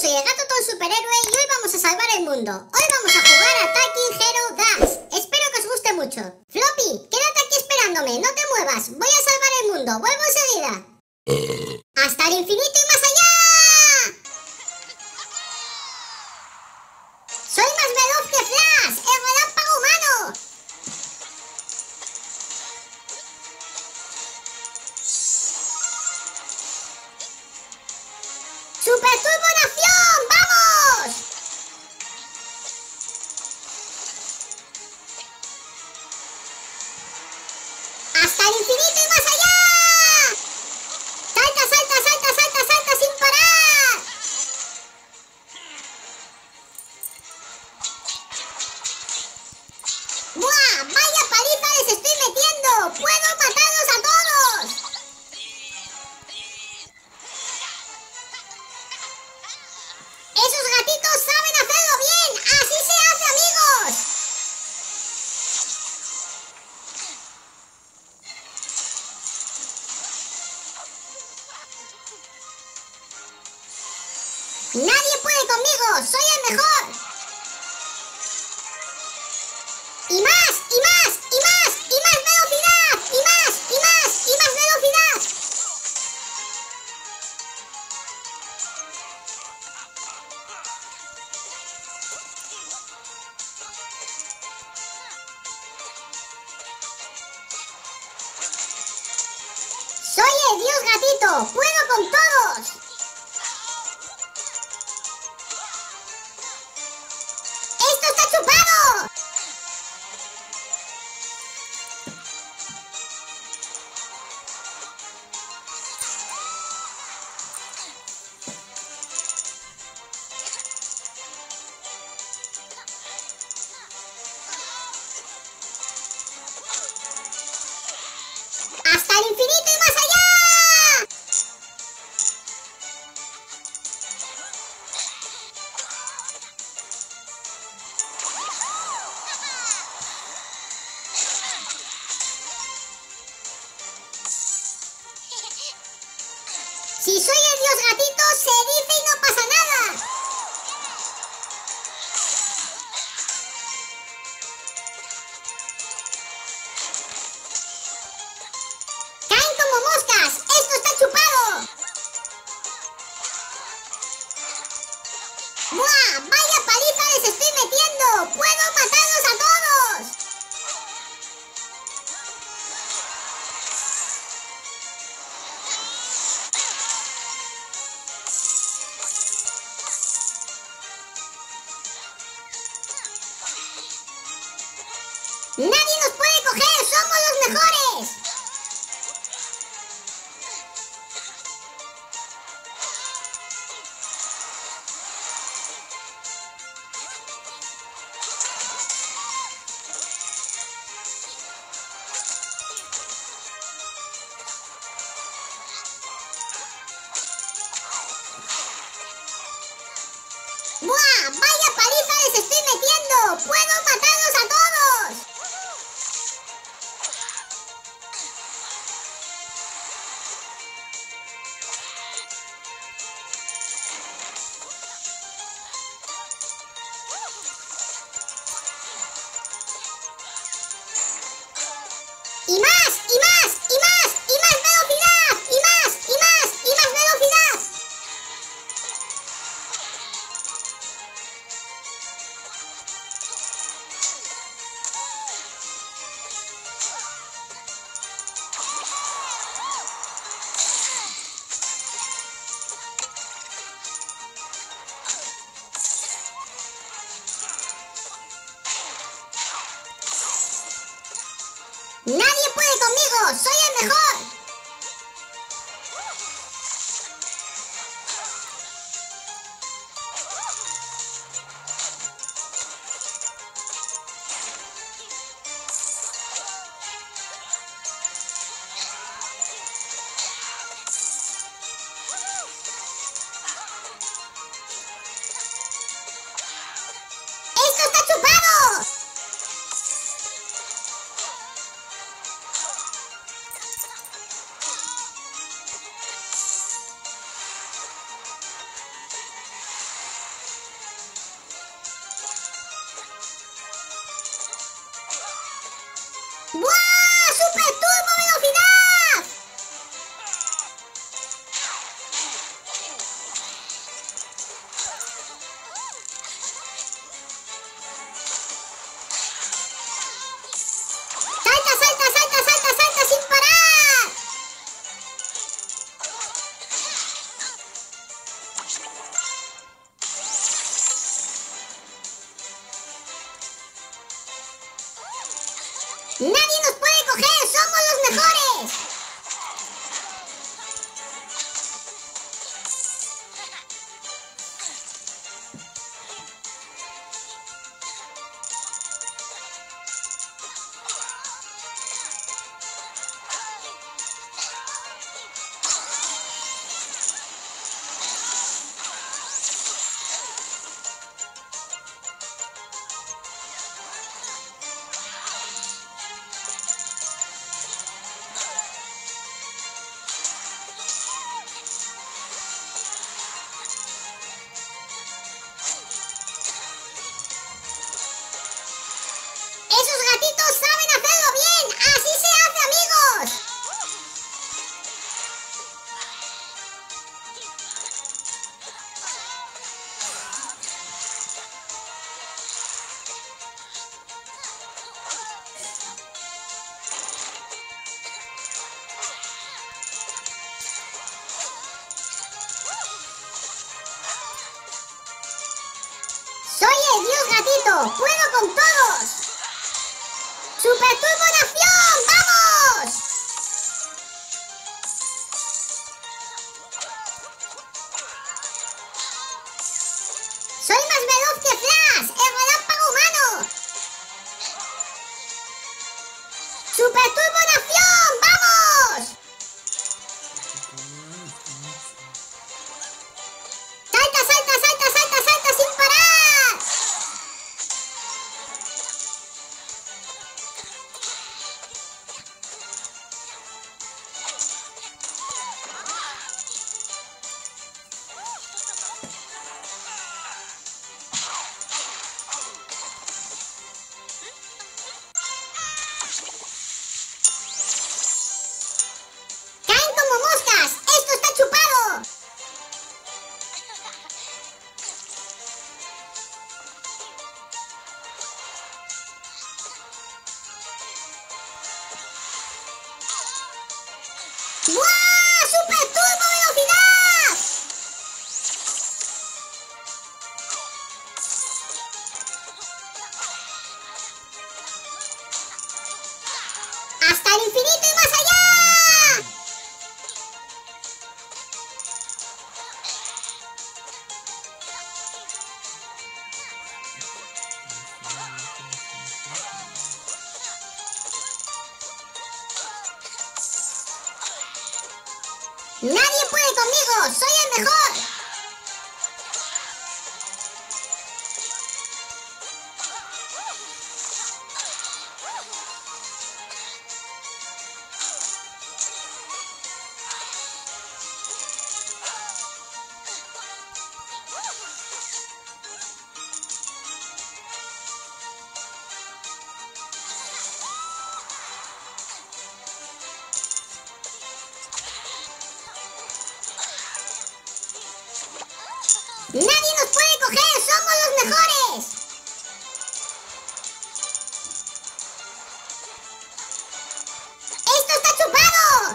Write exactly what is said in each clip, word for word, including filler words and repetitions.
soy el gato Tom Superhéroe y hoy vamos a salvar el mundo. Hoy vamos a jugar a Attacking Hero Dash. Espero que os guste mucho. Floppy, quédate aquí esperándome, no te muevas. Voy a salvar el mundo, vuelvo enseguida. ¡Hasta el infinito y más allá! ¡Soy más veloz que Flash, el relámpago humano! ¡Super Turbo Nación! ¡Vamos! ¡Hasta el infinito y más allá! ¡Salta, salta, salta, salta, salta sin parar! ¡Buah! ¡Vaya paliza les estoy metiendo! ¡Puedo matarlos a todos! ¡Esos gatitos saben hacerlo bien! ¡Así se hace, amigos! ¡Nadie puede conmigo! ¡Soy el mejor! ¡Y más! ¡Y más! ¡Y más! ¡Y más velocidad! ¡Y más! ¡Y más! ¡Y más velocidad! ¡Soy el dios gatito! ¡Puedo con todos! ¡Esto está chupado! ¡Hasta el infinito y más allá! Si soy el dios gatito, se dice y no pasa nada. ¡Caen como moscas! ¡Esto está chupado! ¡Buah! ¡Vaya paliza les estoy metiendo! ¡Puedo matarlos a todos! ¡Nadie nos puede coger! ¡Somos los mejores! ¡Buah! ¡Vaya paliza les estoy metiendo! ¡Puedo matarlos a todos! ¡Y más! ¡Y más! ¡Y más! ¡Y más velocidad! ¡Y más! ¡Y más! ¡Y más velocidad! ¡Nadie puede conmigo! ¡Soy el mejor! ¡Esto está chupado! Soy el Dios Gatito, puedo con todos. ¡Super Turbo Nación! ¡Vamos! ¡Soy más veloz que Flash, el relámpago humano! ¡Super Turbo Nación! ¡Vamos! ¡Salta, salta, salta, salta, salta sin parar! ¡Caen como moscas! ¡Esto está chupado! ¡Buah! ¡Super Turbo Velocidad! ¡Hasta el infinito y más allá! ¡Nadie puede conmigo! ¡Soy el mejor! ¡Nadie nos puede coger! ¡Somos los mejores! ¡Esto está chupado!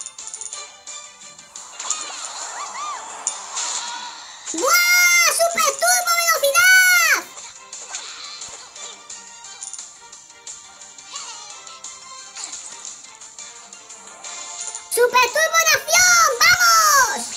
¡Buah! ¡Super Turbo Velocidad! ¡Super Turbo Nación! ¡Vamos!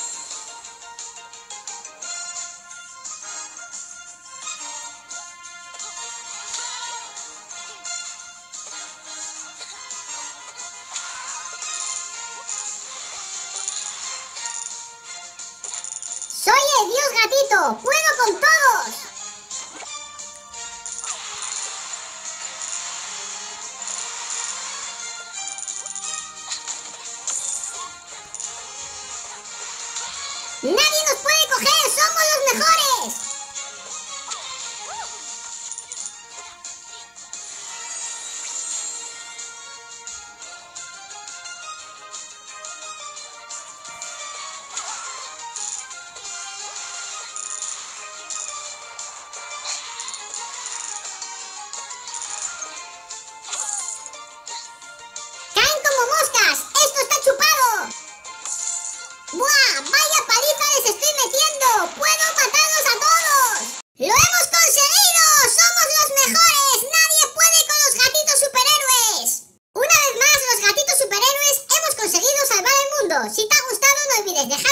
¡Soy el Dios Gatito! ¡Puedo con todos! ¡Nadie nos puede coger! ¡Somos los mejores! ¡Caen como moscas! ¡Esto está chupado! ¡Buah! ¡Vaya paliza les estoy metiendo! ¡Puedo matarlos a todos! ¡Lo hemos conseguido! ¡Somos los mejores! ¡Nadie puede con los gatitos superhéroes! Una vez más, los gatitos superhéroes hemos conseguido salvar el mundo. Si te ha gustado, no olvides dejar